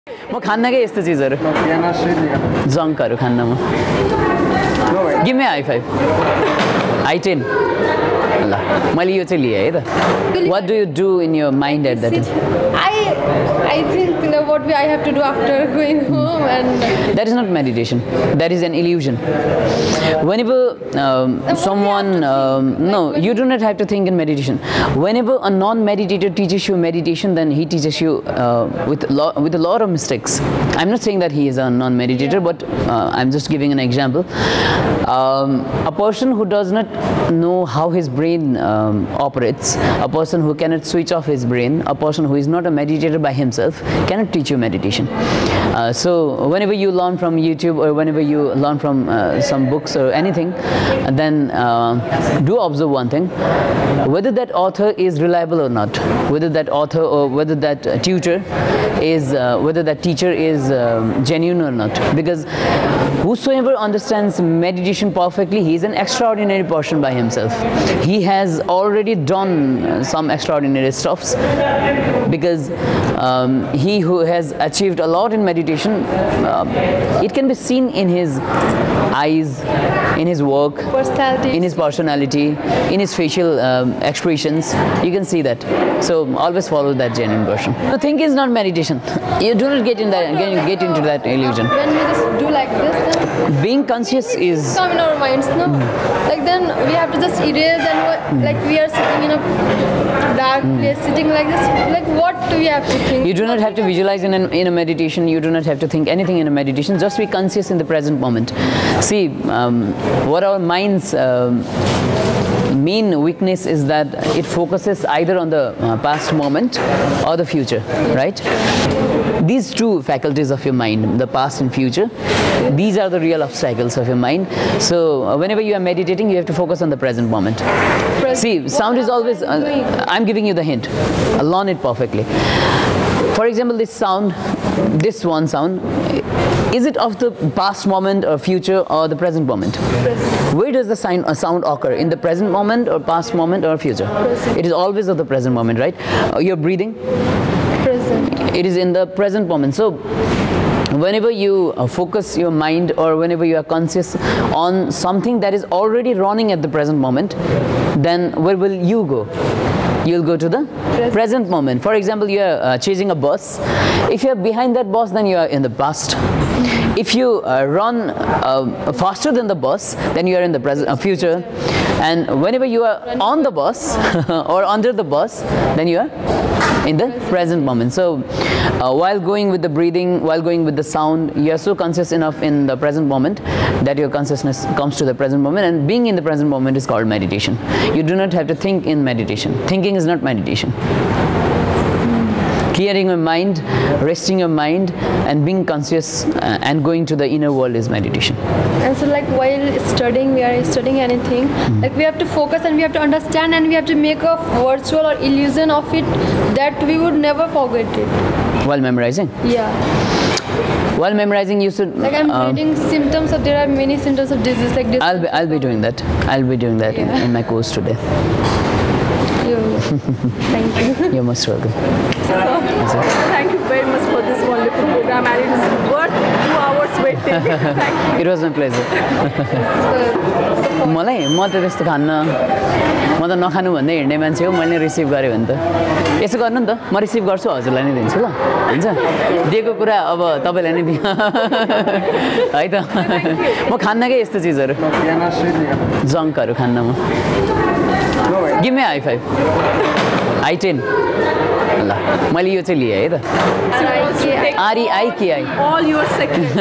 म खान्न के यस्तो चीजहरु जंकहरु खान्न म give me high five high 10 ल मैले यो चाहिँ लिए है त what do you do in your mind at that I think what I have to do after going home, and that is not meditation, that is an illusion. Whenever someone no, you do not have to think in meditation. Whenever a non-meditator teaches you meditation, then he teaches you with a lot of mistakes. I'm not saying that he is a non-meditator, but I'm just giving an example. A person who does not know how his brain operates, a person who cannot switch off his brain, a person who is not a meditator by himself cannot teach you meditation. So whenever you learn from YouTube or whenever you learn from some books or anything, then do observe one thing: whether that author is reliable or not, whether that author or whether that tutor is whether that teacher is genuine or not. Because whosoever understands meditation perfectly, he is an extraordinary person by himself. He has already done some extraordinary stuffs, because he who has achieved a lot in meditation, it can be seen in his eyes, in his work, in his personality, in his facial expressions. You can see that. So always follow that genuine person. The thing is not meditation. You do not get into that illusion. when we just do like this, then Being conscious is come in our minds, no? Like then we have to just erase, and like we are sitting in a dark place, sitting like this. Like what do we have to think? you do not have to visualize in a meditation. You do not have to think anything in a meditation. Just be conscious in the present moment. See, what our minds main weakness is that it focuses either on the past moment or the future, right? These two faculties of your mind, the past and future, these are the real obstacles of your mind. So whenever you are meditating, you have to focus on the present moment. See, sound is always I'm giving you the hint. Learn it perfectly. For example, this sound, this one sound, is it of the past moment or future or the present moment? Where does the sound occur? In the present moment or past moment or future? It is always of the present moment, right? You're breathing? Present. It is in the present moment. So whenever you focus your mind, or whenever you are conscious on something that is already running at the present moment, then where will you go? You'll go to the present moment. For example, you are chasing a bus. If you are behind that bus, then you are in the past. If you run faster than the bus, then you are in the present future. And whenever you are on the bus or under the bus, then you are in the present moment. So while going with the breathing, while going with the sound, you are so conscious enough in the present moment that your consciousness comes to the present moment, and being in the present moment is called meditation. You do not have to think in meditation. Thinking is not meditation. Clearing your mind, resting your mind, and being conscious and going to the inner world is meditation. And so like while studying, we are studying anything, like we have to focus and we have to understand, and we have to make a virtual or illusion of it that we would never forget it. While memorizing? Yeah. While memorizing, you should... Like I'm reading symptoms, of there are many symptoms of disease like this. I'll be doing that. I'll be doing that in my course today. Thank you. You're most welcome. Thank you very much for this wonderful program, and it is worth 2 hours waiting. Thank you. It was my pleasure. मलाई म त त्यस्तो खान्न, म त नखानु भन्दै हिँड्ने मान्छे हो. मैले रिसिभ गरेँ भने त यसो गर्नु नि त, म रिसिभ गर्छु, हजुरलाई नै दिन्छु ल. हुन्छ, दिएको कुरा अब तपाईँलाई नै दिनु है त. म खान्न के यस्तो चिजहरु, जङ्कहरु खान्न म. Give me high five high 10 ल मैले यो चाहिँ लिए है त. REIKI. All your seconds.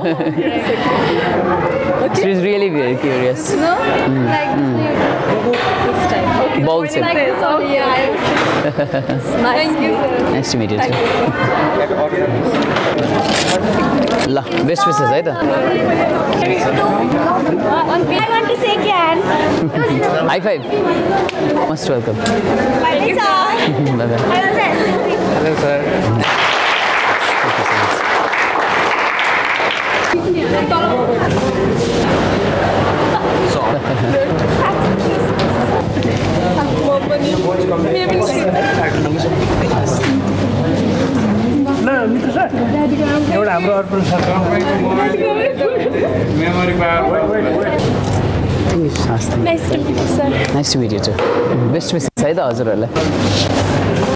She is really very curious. No? Like this time. Okay. Bowl shape. Like this only, yeah. Thank you, sir. Nice to meet you too. ल best wishes है त. I want to say can. High five. Most welcome. Bye, sir. Bye bye. Hello, sir. Thank you so much. No, Mr. Sir. एउटा हाम्रो Arpan Sharma memory Nice to meet you, sir. Nice to meet you too. Best wishes है त हजुरहरूलाई